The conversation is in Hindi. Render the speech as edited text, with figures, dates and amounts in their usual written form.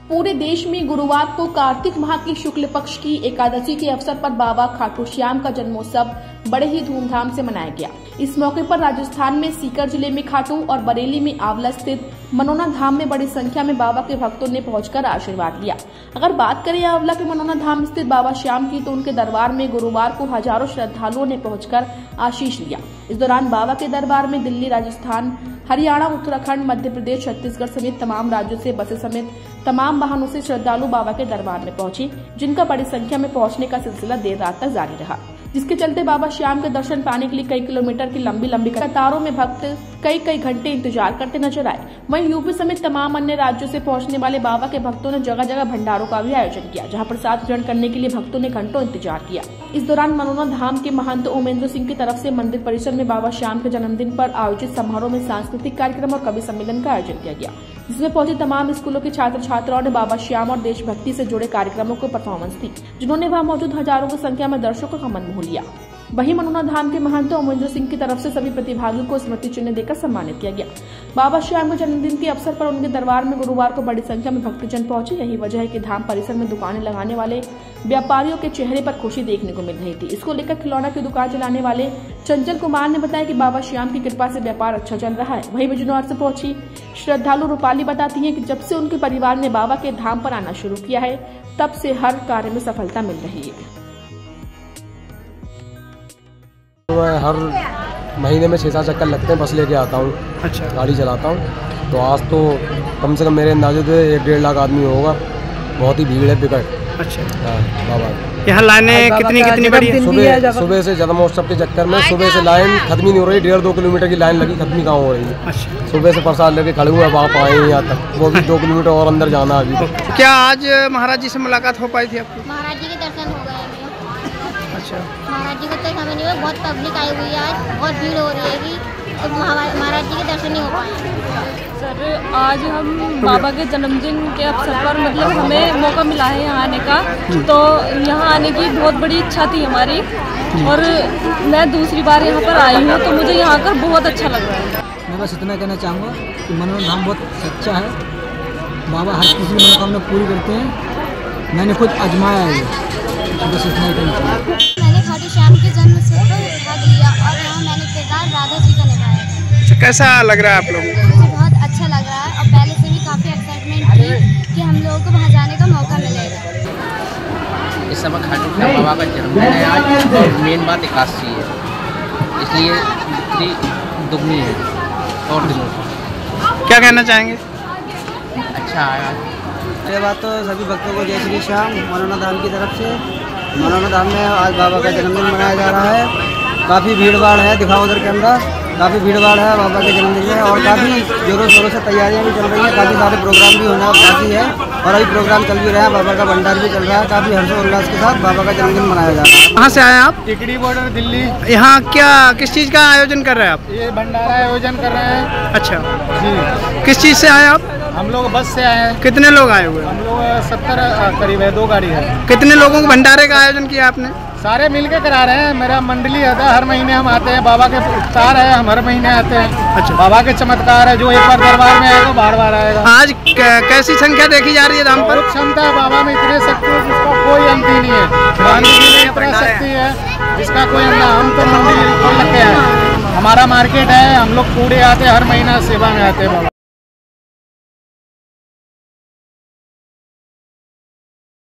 पूरे देश में गुरुवार को कार्तिक माह की शुक्ल पक्ष की एकादशी के अवसर पर बाबा खाटू श्याम का जन्मोत्सव बड़े ही धूमधाम से मनाया गया। इस मौके पर राजस्थान में सीकर जिले में खाटू और बरेली में आंवला स्थित मनोना धाम में बड़ी संख्या में बाबा के भक्तों ने पहुंचकर आशीर्वाद लिया। अगर बात करें आंवला के मनोना धाम स्थित बाबा श्याम की, तो उनके दरबार में गुरुवार को हजारों श्रद्धालुओं ने पहुंचकर आशीष लिया। इस दौरान बाबा के दरबार में दिल्ली, राजस्थान, हरियाणा, उत्तराखंड, मध्य प्रदेश, छत्तीसगढ़ समेत तमाम राज्यों से बसें समेत तमाम वाहनों से श्रद्धालु बाबा के दरबार में पहुंचे, जिनका बड़ी संख्या में पहुंचने का सिलसिला देर रात तक जारी रहा, जिसके चलते बाबा श्याम के दर्शन पाने के लिए कई किलोमीटर की लंबी कतारों में भक्त कई घंटे इंतजार करते नजर आए। वहीं यूपी समेत तमाम अन्य राज्यों से पहुंचने वाले बाबा के भक्तों ने जगह जगह भंडारों का भी आयोजन किया, जहां प्रसाद ग्रहण करने के लिए भक्तों ने घंटों इंतजार किया। इस दौरान मनोना धाम के महंत ओमेंद्र सिंह की तरफ से मंदिर परिसर में बाबा श्याम के जन्मदिन पर आयोजित समारोह में सांस्कृतिक कार्यक्रम और कवि सम्मेलन का आयोजन किया गया, जिसमें पहुंचे तमाम स्कूलों के छात्र छात्राओं ने बाबा श्याम और देशभक्ति से जुड़े कार्यक्रमों को परफॉर्मेंस दी, जिन्होंने वहां मौजूद हजारों की संख्या में दर्शकों का मन मोह लिया। वहीं मनोना धाम के महंत ओमेंद्र सिंह की तरफ से सभी प्रतिभागियों को स्मृति चिन्ह देकर सम्मानित किया गया। बाबा श्याम के जन्मदिन के अवसर पर उनके दरबार में गुरुवार को बड़ी संख्या में भक्तजन पहुंचे। यही वजह है कि धाम परिसर में दुकानें लगाने वाले व्यापारियों के चेहरे पर खुशी देखने को मिल रही थी। इसको लेकर खिलौना की दुकान चलाने वाले चंचल कुमार ने बताया कि बाबा श्याम की कृपा से व्यापार अच्छा चल रहा है। वहीं बिजनौर से पहुंची श्रद्धालु रूपाली बताती है कि जब से उनके परिवार ने बाबा के धाम पर आना शुरू किया है, तब से हर कार्य में सफलता मिल रही है। मैं हर महीने में 6-7 चक्कर लगते हैं, बस लेके आता हूँ। अच्छा। गाड़ी चलाता हूँ, तो आज तो कम से कम मेरे अंदाजे से 1-1.5 लाख आदमी होगा। बहुत ही भीड़ है बिकट। अच्छा। हाँ, बाबा यहाँ लाइनें कितनी बड़ी है? सुबह से जन्मोत्सव के चक्कर में सुबह से लाइन खत्म ही नहीं हो रही। 1.5-2 किलोमीटर की लाइन लगी, खत्म ही कहाँ हो रही है। अच्छा। सुबह से प्रसाद लेके खड़े हुए, आप आए यहाँ तक, वो भी 2 किलोमीटर और अंदर जाना अभी। क्या आज महाराज जी से मुलाकात हो पाई थी आपकी? महाराज जी के दर्शन हो गए। अच्छा। महाराज जी को तो हमें नहीं हुआ, बहुत पब्लिक आई हुई है आज, बहुत भीड़ हो रही है, तो महाराज जी के दर्शन नहीं हो पाए। सर, आज हम बाबा के जन्मदिन के अवसर पर मतलब हमें मौका मिला है यहाँ आने का, तो यहाँ आने की बहुत बड़ी इच्छा थी हमारी, और मैं दूसरी बार यहाँ पर आई हूँ, तो मुझे यहाँ आकर बहुत अच्छा लग रहा है। मैं बस इतना कहना चाहूँगा कि मनोना धाम बहुत सच्चा है। बाबा हर किसी की मनोकामना पूरी करते हैं। मैंने खुद आजमाया है, बस इतना ही कहना चाहूँगा। मैंने खाटू श्याम के जन्मोत्सव पर भाग लिया और यहाँ मैंने किरदार राधा जी का निभाया था। कैसा लग रहा है आप लोगों को? मुझे बहुत अच्छा लग रहा है, और पहले से भी काफ़ी एक्साइटमेंट थी कि हम लोगों को वहाँ जाने का मौका मिलेगा। इस समय खाटू श्याम बाबा का जन्मदिन है आज, और मेन बात एकादशी है, इसलिए बिक्री दुगनी है और दिनों से। क्या कहना चाहेंगे? अच्छा आया। ये बात तो सभी भक्तों को जय श्री श्याम मनोना धाम की तरफ से। मनोना धाम में आज बाबा का जन्मदिन मनाया जा रहा है। काफ़ी भीड़ भाड़ है, दिखाओ उधर के अंदर, काफ़ी भीड़ भाड़ है बाबा के जन्मदिन में, और काफ़ी जोरों शोरों से तैयारियां भी चल रही हैं। काफ़ी सारे प्रोग्राम भी होना बाकी है, और अभी प्रोग्राम चल भी रहा है। बाबा का भंडार भी चल रहा है। काफ़ी हर्षोल्लास के साथ बाबा का जन्मदिन मनाया जा रहा है। कहाँ से आए आप? टिकड़ी बॉर्डर दिल्ली। यहाँ क्या किस चीज़ का आयोजन कर रहे हैं आप? ये भंडारा आयोजन कर रहे हैं। अच्छा जी। किस चीज़ से आए आप? हम लोग बस से आए हैं। कितने लोग आए हुए? हम लोग 70 करीब है, 2 गाड़ी है। कितने लोगों को भंडारे का आयोजन किया आपने? सारे मिलके करा रहे हैं। मेरा मंडली है, हर महीने हम आते हैं। बाबा के इफ्तार है, हम हर महीने आते हैं। अच्छा। बाबा के चमत्कार है, जो एक बार दरबार में आएगा बार आएगा। आज कैसी संख्या देखी जा रही है धाम पर? क्षमता है बाबा में, इतने शक्ति है जिसका कोई अंत ही नहीं है। गांधी जी में इतना शक्ति है जिसका कोई अंत। हम तो मंदिर खोल रखे हैं, हमारा मार्केट है, हम लोग पूरे आते हैं, हर महीना सेवा में आते हैं बाबा।